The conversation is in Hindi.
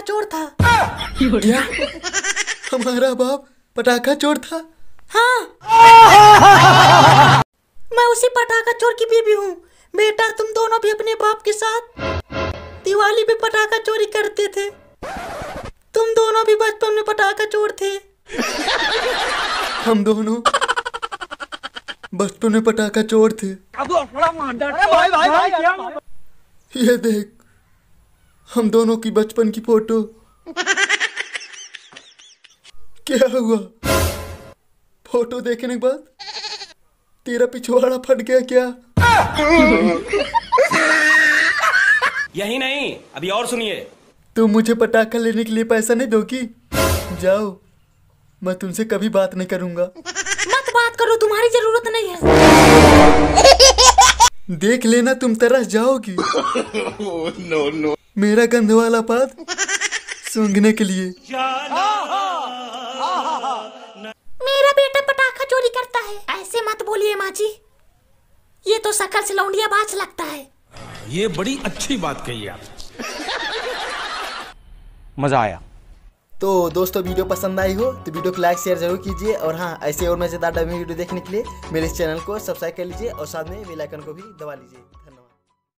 चोर था। क्या? हमारा बाप पटाखा चोर था? हाँ, मैं उसी पटाखा चोर की बीवी हूँ। बेटा, तुम दोनों भी अपने बाप के साथ दिवाली पे पटाखा चोरी करते थे। तुम दोनों भी बचपन में पटाखा चोर थे। हम दोनों बचपन में पटाखा चोर थे। ये देख, हम दोनों की बचपन की फोटो। क्या हुआ? फोटो देखने के बाद तेरा पिछवाड़ा फट गया क्या? यही नहीं, अभी और सुनिए। तुम मुझे पटाखा लेने के लिए पैसा नहीं दोगी? जाओ, मैं तुमसे कभी बात नहीं करूंगा। मत बात करो, तुम्हारी जरूरत नहीं है। देख लेना, तुम तरस जाओगी। नो। मेरा गंध वाला पाद सूंघने के लिए। मेरा बेटा पटाखा चोरी करता है, ऐसे मत बोलिए माँ जी। ये तो शकल से लौंडिया बाज लगता है। ये बड़ी अच्छी बात कही आप। मजा आया। तो दोस्तों, वीडियो पसंद आई हो तो वीडियो को लाइक शेयर जरूर कीजिए। और हाँ, ऐसे और मजेदार डमी वीडियो देखने के लिए मेरे इस चैनल को सब्सक्राइब कर लीजिए और साथ में बेल आइकन को भी दबा लीजिए।